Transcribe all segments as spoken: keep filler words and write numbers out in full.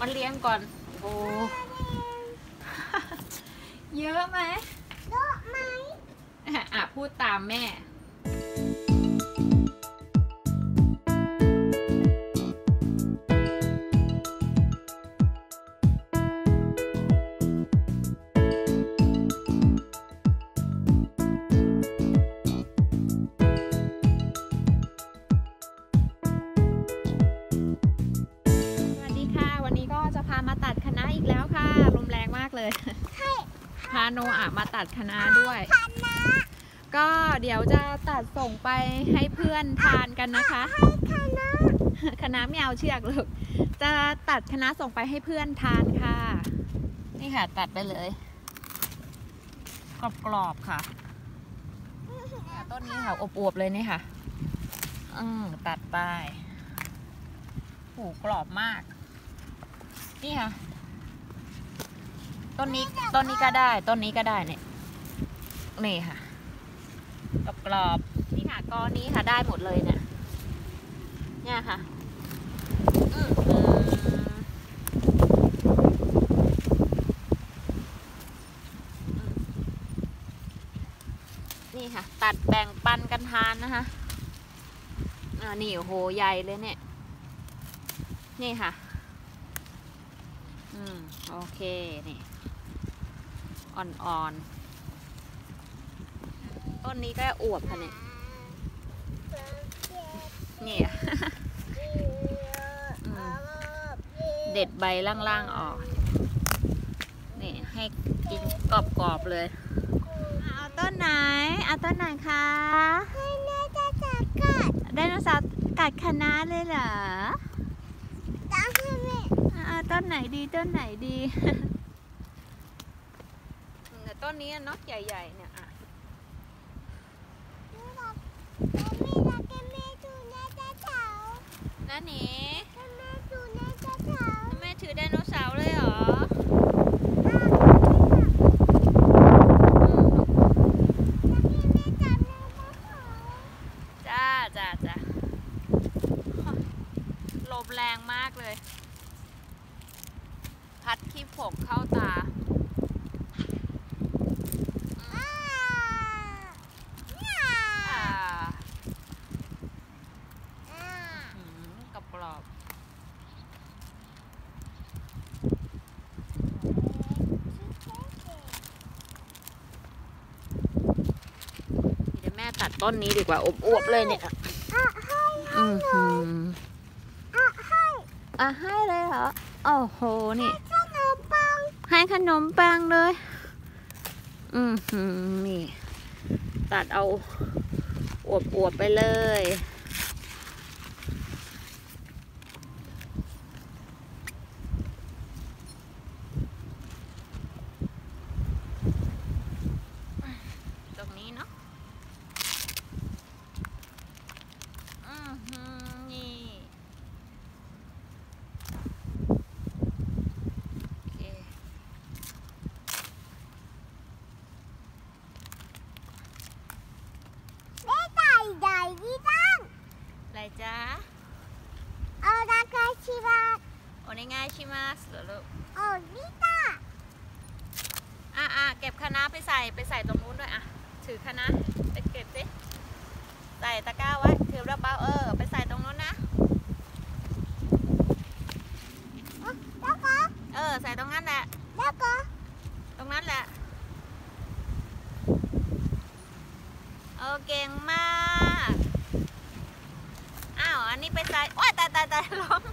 มันเลี้ยงก่อนโอ้เยอะไหมเยอะไหมอ่ะพูดตามแม่มาตัดคะน้าอีกแล้วค่ะลมแรงมากเลยพาโนอามาตัดคะน้าด้วยก็เดี๋ยวจะตัดส่งไปให้เพื่อนทานกันนะคะคะน้าไม่เอาเชือกลูกจะตัดคะน้าส่งไปให้เพื่อนทานค่ะนี่ค่ะตัดไปเลยกรอบๆค่ะต้นนี้ค่ะอวบๆเลยนี่ค่ะอืมตัดไปหูกรอบมากนี่ค่ะต้นนี้ต้นนี้ก็ได้ต้นนี้ก็ได้เนี่ยนี่ค่ะกรอบๆนี่ค่ะก้อนนี้ค่ะได้หมดเลยเนี่ยเนี่ยค่ะนี่ค่ะตัดแบ่งปันกันทานนะคะอ่านี่โอ้โหใหญ่เลยเนี่ยนี่ค่ะอืมโอเคนี่อ่อนๆต้นนี้ก็อวบค่ะเนี่ยนี่ เด็ดใบล่างๆออกนี่ให้กินกรอบๆเลยเอาต้นไหนเอาต้นไหนคะไดโนเสาร์กัดคะน้าเลยเหรอต้นไหนดีต้นไหนดีต้นนี้เนาะใหญ่ๆเนี่ยอ่ะนั่นนี่แม่ถือไดโนเสาร์เลยเหรอจ้าจ้าจ้าลมแรงมากเลยพัดขี้ผงเข้าตากรอบเดี๋ยวแม่ตัดต้นนี้ดีกว่าอวบๆเลยเนี่ยอืมอ่ะให้เลยเหรอโอ้โหนี่ให้ขนมปังเลยอืมนี่ตัดเอาอวบๆไปเลยตรงนี้เนาะอืมนี่อะไรจ๊ะโอดากาชิมัสโอเนงายชิมัสเหรอลูกโอนิตาอ่ะอ่ะเก็บคะน้าไปใส่ไปใส่ตรงนู้นด้วยอ่ะถือคะน้าไปเก็บสิใส่ตะกร้าไว้ถือระเป๋าเออไปใส่ตรงนู้นนะแล้วก็เออใส่ตรงนั้นแหละแล้วก็ตรงนั้นแหละเออเก่งมากอ้าวอันนี้ไปใส่โอ๊ยตายตายตายล้ม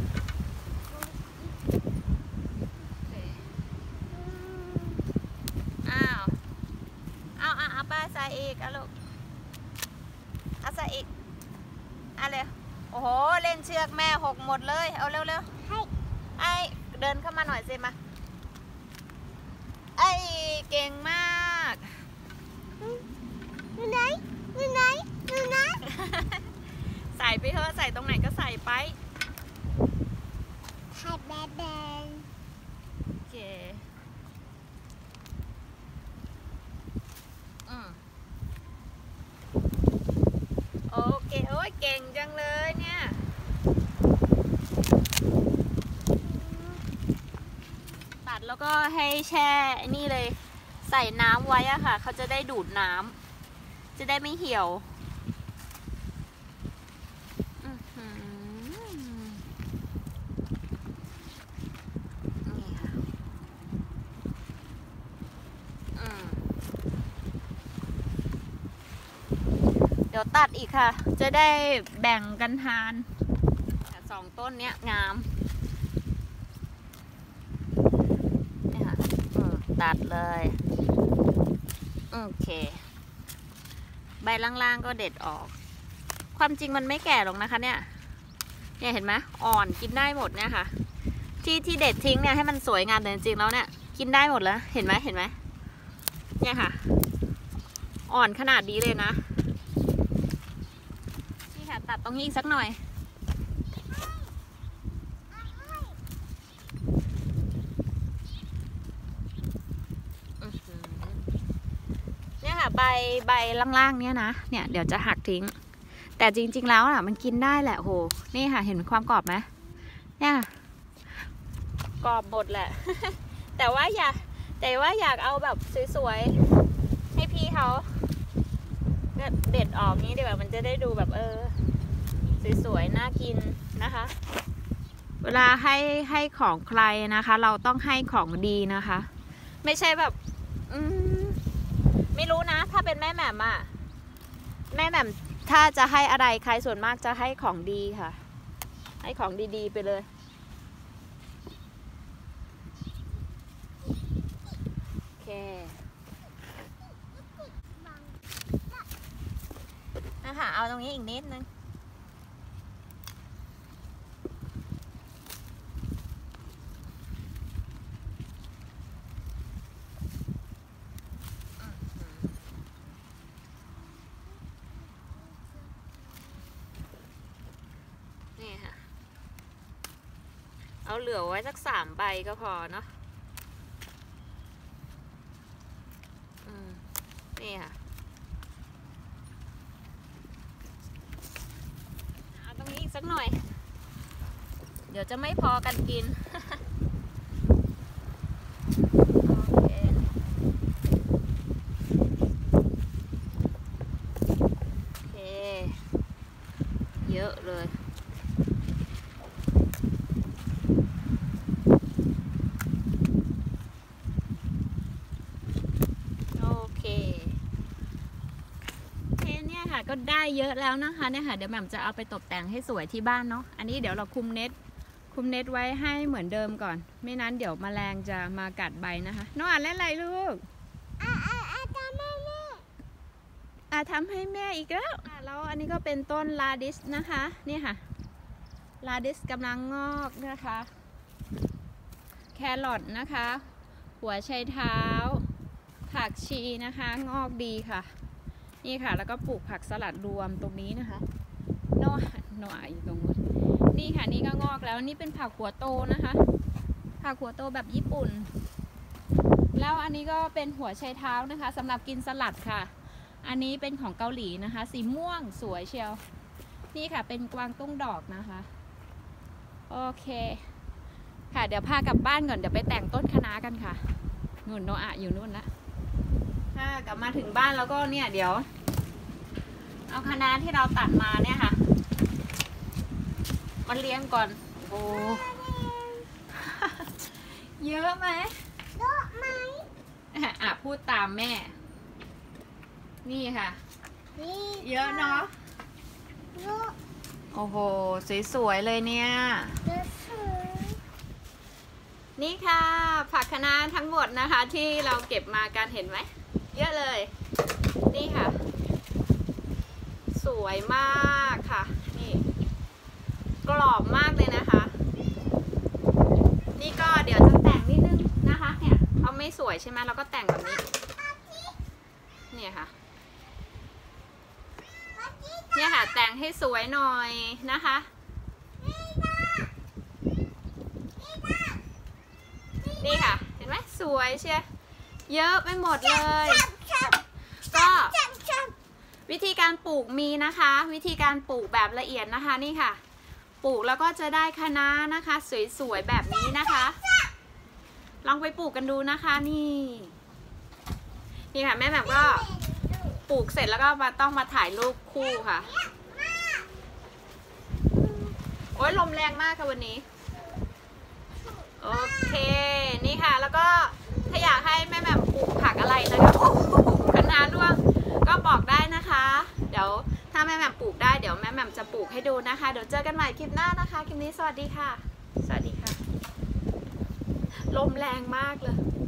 อ้าวเอาเอาเอาไปใส่อีกเอาลูกเอาใส่อีกเอาเร็วโอ้โหเล่นเชือกแม่หกหมดเลยเอาเร็วเร็วให้ไอเดินเข้ามาหน่อยสิมาไอเก่งมากอยู่ไหนอยู่ไหนอยู่ไหนใส่ไปเถอะใส่ตรงไหนก็ใส่ไปใส่แบนแบนโอเคอืมโอเคโอ้ยเก่งจังเลยเนี่ยแล้วก็ให้แช่นี่เลยใส่น้ำไว้อะค่ะเขาจะได้ดูดน้ำจะได้ไม่เหี่ยวนี่ค่ะเดี๋ยวตัดอีกค่ะจะได้แบ่งกันทานสองต้นเนี้ยงามนี่ค่ะตัดเลยโอเคใบล่างๆก็เด็ดออกความจริงมันไม่แก่หรอกนะคะเนี่ยเนี่ยเห็นไหมอ่อนกินได้หมดเนี่ยค่ะที่ที่เด็ดทิ้งเนี่ยให้มันสวยงามแต่จริงๆแล้วเนี่ยกินได้หมดแล้วเห็นไหมเห็นไหมเนี่ยค่ะอ่อนขนาดนี้เลยนะนี่ค่ะตัดตรงนี้อีกสักหน่อยเนี่ยค่ะใบใบล่างๆเนี่ยนะเนี่ยเดี๋ยวจะหักทิ้งแต่จริงๆแล้วอ่ะมันกินได้แหละโหนี่ค่ะเห็นความกรอบไหมเนี่ยกรอบหมดแหละ แต่ว่าอยากแต่ว่าอยากเอาแบบสวยๆให้พี่เขาเด็ดออกนี้ดีกว่ามันจะได้ดูแบบเออสวยๆน่ากินนะคะเวลาให้ให้ของใครนะคะเราต้องให้ของดีนะคะไม่ใช่แบบอืมไม่รู้นะถ้าเป็นแม่แหม่มอะแม่แหม่มถ้าจะให้อะไรใครส่วนมากจะให้ของดีค่ะให้ของดีๆไปเลยโอเคนะคะเอาตรงนี้อีกนิดนึงเอาเหลือไว้สักสามใบก็พอเนาะนี่ค่ะเอาตรงนี้อีกสักหน่อยเดี๋ยวจะไม่พอกันกิน โอเคโอเคเยอะเลยก็ได้เยอะแล้วนะคะเนี่ยค่ะเดี๋ยวแหม่มจะเอาไปตกแต่งให้สวยที่บ้านเนาะอันนี้เดี๋ยวเราคุมเน็ตคุมเน็ตไว้ให้เหมือนเดิมก่อนไม่นั้นเดี๋ยวแมลงจะมากัดใบนะคะน้องอ่านเล่นอะไรลูกอ่าอ่าอ่าทำให้แม่อ่าทำให้แม่อีกแล้วอ่าแล้วอันนี้ก็เป็นต้นลาดิสนะคะนี่ค่ะลาดิสกำลังงอกนะคะแครอทนะคะหัวไชเท้าผักชีนะคะงอกดีค่ะนี่ค่ะแล้วก็ปลูกผักสลัดรวมตรงนี้นะคะโน่โน่อยู่ตรงนู้นนี่ค่ะนี่ก็งอกแล้วนี่เป็นผักหัวโตนะคะผักหัวโตแบบญี่ปุ่นแล้วอันนี้ก็เป็นหัวไชเท้านะคะสำหรับกินสลัดค่ะอันนี้เป็นของเกาหลีนะคะสีม่วงสวยเชียวนี่ค่ะเป็นกวางตุ้งดอกนะคะโอเคค่ะเดี๋ยวพากลับบ้านก่อนเดี๋ยวไปแต่งต้นคะน้ากันค่ะนู่นโนอะอยู่นู่นละถ้ากลับมาถึงบ้านแล้วก็เนี่ยเดี๋ยวเอาคะน้าที่เราตัดมาเนี่ยค่ะมันเลี้ยงก่อนโอ้เยอะไหมเยอะไหมอ่ะพูดตามแม่นี่ค่ะเยอะเนาะโอ้โหสวยๆเลยเนี่ยนี่ค่ะผักคะน้าทั้งหมดนะคะที่เราเก็บมากันเห็นไหมเยอะเลยนี่ค่ะสวยมากค่ะนี่กรอบมากเลยนะคะนี่ก็เดี๋ยวจะแต่งนิดนึงนะคะเนี่ยเอาไม่สวยใช่ไหมเราก็แต่งแบบนี้เนี่ยค่ะเนี่ยค่ะแต่งให้สวยหน่อยนะคะนี่ค่ะเห็นไหมสวยเชียเยอะไปหมดเลยก็วิธีการปลูกมีนะคะวิธีการปลูกแบบละเอียดนะคะนี่ค่ะปลูกแล้วก็จะได้คะน้านะคะสวยๆแบบนี้นะคะลองไปปลูกกันดูนะคะนี่นี่ค่ะแม่แหม่มก็ปลูกเสร็จแล้วก็มาต้องมาถ่ายรูปคู่ค่ะโอ้ยลมแรงมากค่ะวันนี้โอเคนี่ค่ะแล้วก็ถ้าอยากให้แม่แหม่มปลูกผักอะไรนะคะโอ้คะน้าร่วงก็บอกได้นะคะเดี๋ยวถ้าแม่แหม่มปลูกได้เดี๋ยวแม่แหม่มจะปลูกให้ดูนะคะเดี๋ยวเจอกันใหม่คลิปหน้านะคะคลิปนี้สวัสดีค่ะสวัสดีค่ะลมแรงมากเลย